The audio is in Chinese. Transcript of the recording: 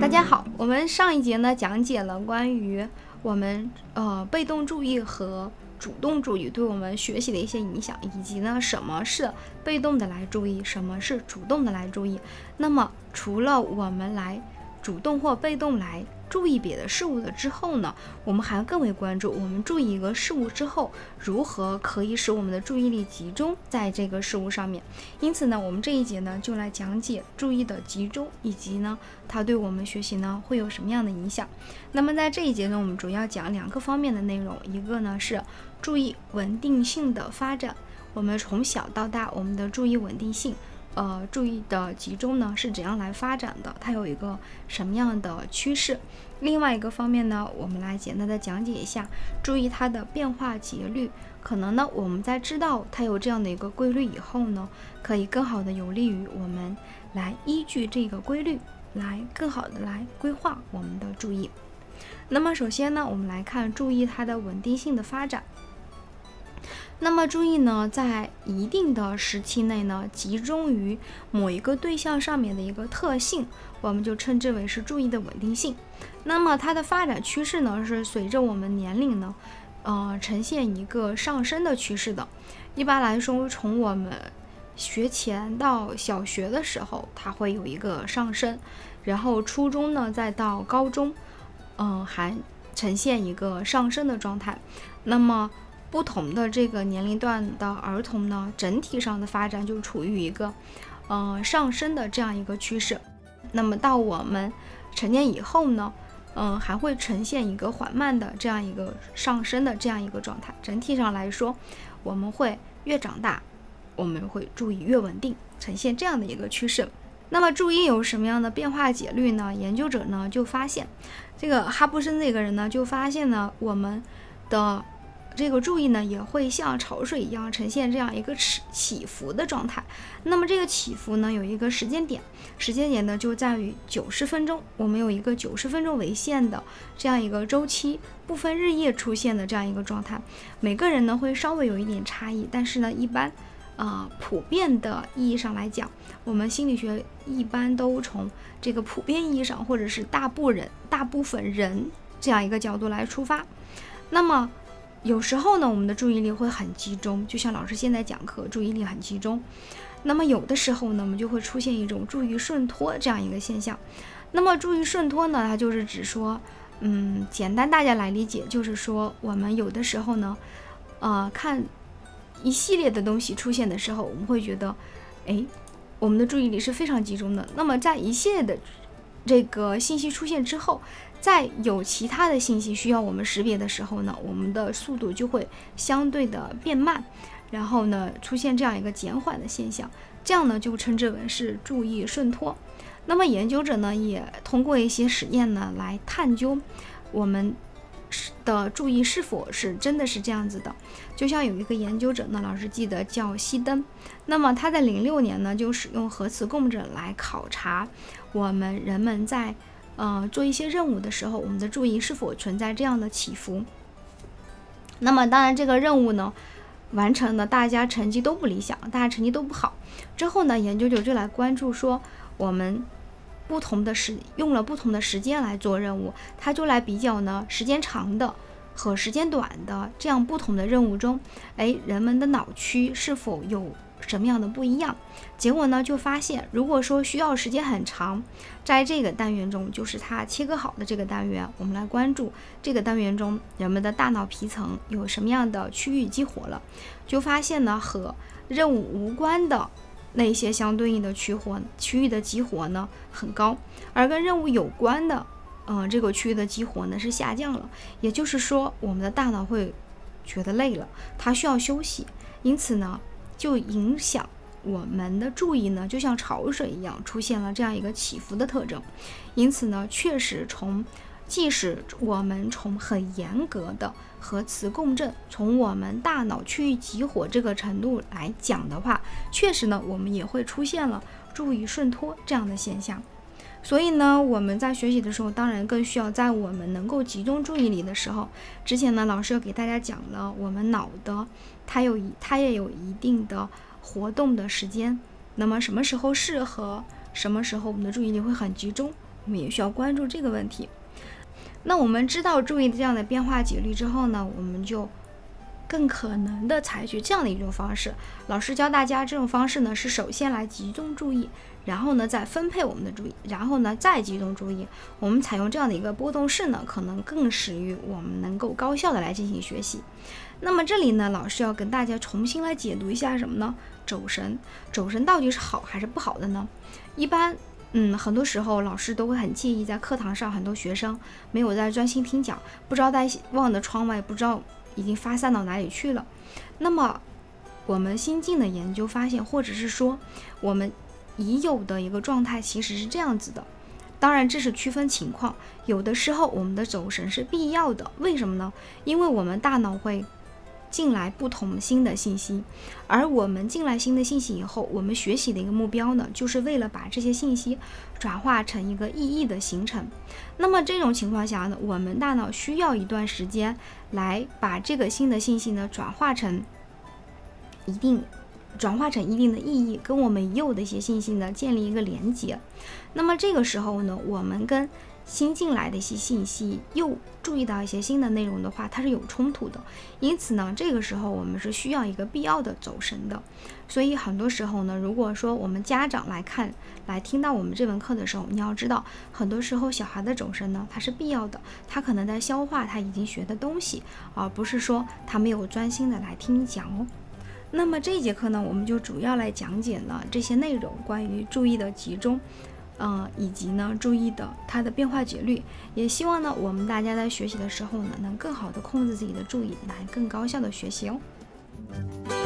大家好，我们上一节呢讲解了关于我们被动注意和主动注意对我们学习的一些影响，以及呢什么是被动的来注意，什么是主动的来注意。那么除了我们来主动或被动来注意别的事物的之后呢，我们还更为关注我们注意一个事物之后，如何可以使我们的注意力集中在这个事物上面。因此呢，我们这一节呢就来讲解注意的集中，以及呢它对我们学习呢会有什么样的影响。那么在这一节呢，我们主要讲两个方面的内容，一个呢是注意稳定性的发展，我们从小到大我们的注意稳定性注意的集中呢是怎样来发展的，它有一个什么样的趋势。另外一个方面呢，我们来简单的讲解一下注意它的变化节律。可能呢我们在知道它有这样的一个规律以后呢，可以更好的有利于我们来依据这个规律来更好的来规划我们的注意。那么首先呢，我们来看注意它的稳定性的发展。那么注意呢，在一定的时期内呢，集中于某一个对象上面的一个特性，我们就称之为是注意的稳定性。那么它的发展趋势呢，是随着我们年龄呢，呈现一个上升的趋势的。一般来说，从我们学前到小学的时候，它会有一个上升，然后初中呢，再到高中，还呈现一个上升的状态。那么不同的这个年龄段的儿童呢，整体上的发展就处于一个上升的这样一个趋势。那么到我们成年以后呢，还会呈现一个缓慢的这样一个上升的这样一个状态。整体上来说，我们会越长大，我们会注意越稳定，呈现这样的一个趋势。那么注意有什么样的变化节律呢？研究者呢就发现，这个哈布森这个人呢就发现呢，我们的这个注意呢也会像潮水一样呈现这样一个起伏的状态。那么这个起伏呢有一个时间点呢就在于90分钟，我们有一个90分钟为限的这样一个周期，不分日夜出现的这样一个状态。每个人呢会稍微有一点差异，但是呢一般普遍的意义上来讲，我们心理学一般都从这个普遍意义上或者是大部分人这样一个角度来出发。那么有时候呢，我们的注意力会很集中，就像老师现在讲课，注意力很集中。那么有的时候呢，我们就会出现一种注意顺脱这样一个现象。那么注意顺脱呢，它就是指说，简单大家来理解，就是说我们有的时候呢，看一系列的东西出现的时候，我们会觉得，我们的注意力是非常集中的。那么在一系列的这个信息出现之后，在有其他的信息需要我们识别的时候呢，我们的速度就会相对的变慢，然后呢出现这样一个减缓的现象，这样呢就称之为是注意顺脱。那么研究者呢也通过一些实验呢来探究我们的注意是否是真的是这样子的。就像有一个研究者呢，老师记得叫希登，那么他在06年呢就使用核磁共振来考察我们人们在做一些任务的时候，我们的注意是否存在这样的起伏。那么当然这个任务呢完成的大家成绩都不理想，大家成绩都不好。之后呢，研究者就来关注说，我们用了不同的时间来做任务，他就来比较呢时间长的和时间短的这样不同的任务中，人们的脑区是否有什么样的不一样。结果呢就发现，如果说需要时间很长，在这个单元中，就是它切割好的这个单元，我们来关注这个单元中人们的大脑皮层有什么样的区域激活了，就发现呢和任务无关的那些相对应的区域的激活呢很高，而跟任务有关的这个区域的激活呢是下降了。也就是说，我们的大脑会觉得累了，它需要休息，因此呢就影响我们的注意呢就像潮水一样出现了这样一个起伏的特征。因此呢确实即使我们从很严格的核磁共振，从我们大脑区域激活这个程度来讲的话，确实呢我们也会出现了注意顺脱这样的现象。所以呢我们在学习的时候，当然更需要在我们能够集中注意力的时候，之前呢老师又给大家讲了，我们脑的它也有一定的活动的时间。那么什么时候适合，什么时候我们的注意力会很集中， 我们也需要关注这个问题。那我们知道注意的这样的变化节律之后呢，我们就更可能的采取这样的一种方式。老师教大家这种方式呢，是首先来集中注意，然后呢再分配我们的注意，然后呢再集中注意。我们采用这样的一个波动式呢，可能更适于我们能够高效的来进行学习。那么这里呢，老师要跟大家重新来解读一下什么呢？走神到底是好还是不好的呢？一般很多时候老师都会很介意，在课堂上很多学生没有在专心听讲，不知道在望着窗外，不知道已经发散到哪里去了。那么我们新近的研究发现，或者是说我们已有的一个状态其实是这样子的，当然这是区分情况，有的时候我们的走神是必要的。为什么呢？因为我们大脑会进来不同新的信息，而我们进来新的信息以后，我们学习的一个目标呢，就是为了把这些信息转化成一个意义的形成。那么这种情况下呢，我们大脑需要一段时间来把这个新的信息呢转化成一定的意义，跟我们已有的一些信息呢建立一个连接。那么这个时候呢，我们跟新进来的一些信息又注意到一些新的内容的话，它是有冲突的。因此呢，这个时候我们是需要一个必要的走神的。所以很多时候呢，如果说我们家长来听到我们这门课的时候，你要知道，很多时候小孩的走神呢，它是必要的，他可能在消化他已经学的东西，而不是说他没有专心的来听你讲哦。那么这一节课呢，我们就主要来讲解呢这些内容，关于注意的集中，以及呢注意的它的变化节律。也希望呢我们大家在学习的时候呢，能更好的控制自己的注意，来更高效的学习哦。